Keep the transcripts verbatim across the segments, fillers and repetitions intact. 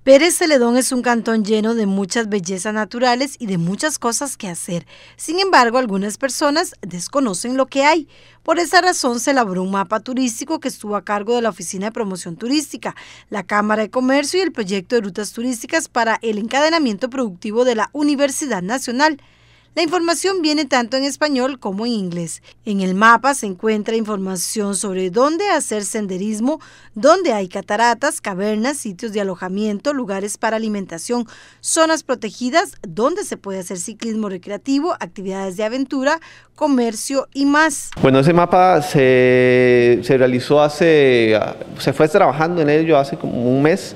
Pérez Celedón es un cantón lleno de muchas bellezas naturales y de muchas cosas que hacer. Sin embargo, algunas personas desconocen lo que hay. Por esa razón se elaboró un mapa turístico que estuvo a cargo de la Oficina de Promoción Turística, la Cámara de Comercio y el proyecto de rutas turísticas para el encadenamiento productivo de la Universidad Nacional. La información viene tanto en español como en inglés. En el mapa se encuentra información sobre dónde hacer senderismo, dónde hay cataratas, cavernas, sitios de alojamiento, lugares para alimentación, zonas protegidas, donde se puede hacer ciclismo recreativo, actividades de aventura, comercio y más. Bueno, ese mapa se, se realizó hace, se fue trabajando en ello hace como un mes.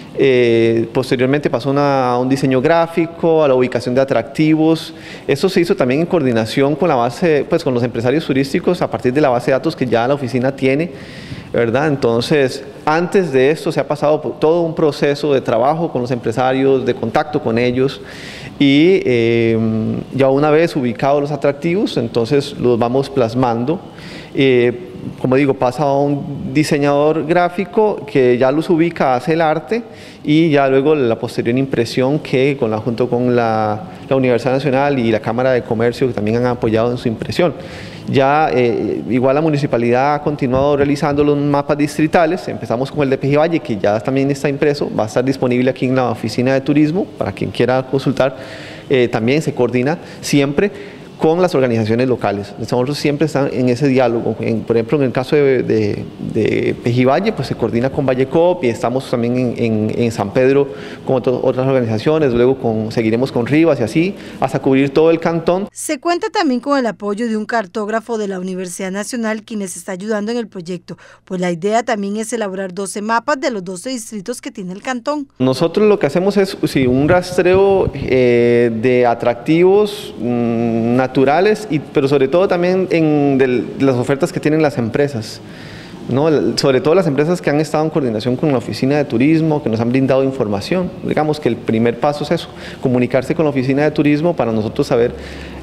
Eh, posteriormente pasó una, a un diseño gráfico, a la ubicación de atractivos. Eso se hizo también en coordinación con la base, pues con los empresarios turísticos a partir de la base de datos que ya la oficina tiene, ¿verdad? Entonces, antes de esto se ha pasado por todo un proceso de trabajo con los empresarios, de contacto con ellos y eh, ya una vez ubicados los atractivos, entonces los vamos plasmando. Eh, como digo, pasa a un diseñador gráfico que ya los ubica, hace el arte y ya luego la posterior impresión que con la, junto con la, la Universidad Nacional y la Cámara de Comercio que también han apoyado en su impresión. Ya eh, igual la municipalidad ha continuado realizando los mapas distritales, empezamos con el de Pejivalle que ya también está impreso, va a estar disponible aquí en la oficina de turismo para quien quiera consultar, eh, también se coordina siempre con las organizaciones locales. Nosotros siempre estamos en ese diálogo. En, por ejemplo, en el caso de, de, de Pejivalle, pues se coordina con Vallecop y estamos también en, en, en San Pedro con otro, otras organizaciones, luego con, seguiremos con Rivas y así, hasta cubrir todo el cantón. Se cuenta también con el apoyo de un cartógrafo de la Universidad Nacional, quien les está ayudando en el proyecto, pues la idea también es elaborar doce mapas de los doce distritos que tiene el cantón. Nosotros lo que hacemos es sí, un rastreo eh, de atractivos mmm, naturales, y, pero sobre todo también en de las ofertas que tienen las empresas, ¿no? Sobre todo las empresas que han estado en coordinación con la oficina de turismo, que nos han brindado información. Digamos que el primer paso es eso, comunicarse con la oficina de turismo para nosotros saber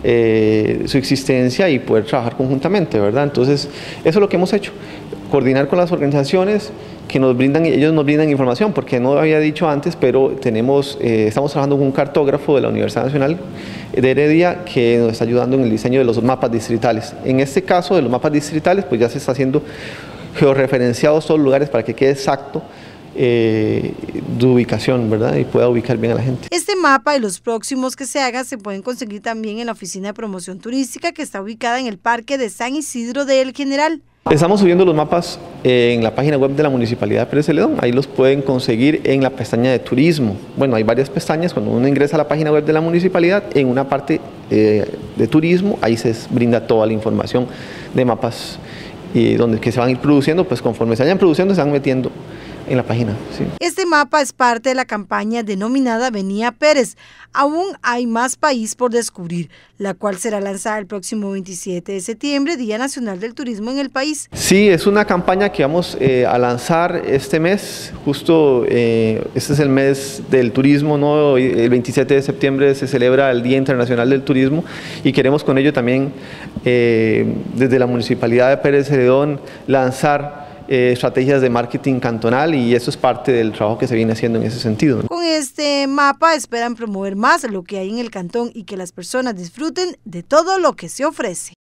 eh, su existencia y poder trabajar conjuntamente, ¿verdad? Entonces, eso es lo que hemos hecho, coordinar con las organizaciones que nos brindan, ellos nos brindan información, porque no lo había dicho antes, pero tenemos, eh, estamos trabajando con un cartógrafo de la Universidad Nacional de Heredia que nos está ayudando en el diseño de los mapas distritales. En este caso de los mapas distritales, pues ya se está haciendo georreferenciados todos los lugares para que quede exacto eh, de ubicación, ¿verdad? Y pueda ubicar bien a la gente. Este mapa y los próximos que se hagan se pueden conseguir también en la Oficina de Promoción Turística, que está ubicada en el Parque de San Isidro de El General. Estamos subiendo los mapas en la página web de la Municipalidad de Pérez Celedón, ahí los pueden conseguir en la pestaña de turismo. Bueno, hay varias pestañas, cuando uno ingresa a la página web de la Municipalidad, en una parte eh, de turismo, ahí se brinda toda la información de mapas y donde que se van a ir produciendo, pues conforme se vayan produciendo se van metiendo en la página. Sí. Este mapa es parte de la campaña denominada Venía Pérez. Aún hay más país por descubrir, la cual será lanzada el próximo veintisiete de septiembre, Día Nacional del Turismo en el país. Sí, es una campaña que vamos eh, a lanzar este mes, justo eh, este es el mes del turismo, ¿no? El veintisiete de septiembre se celebra el Día Internacional del Turismo y queremos con ello también eh, desde la Municipalidad de Pérez Celedón lanzar Eh, estrategias de marketing cantonal y eso es parte del trabajo que se viene haciendo en ese sentido, ¿no? Con este mapa esperan promover más lo que hay en el cantón y que las personas disfruten de todo lo que se ofrece.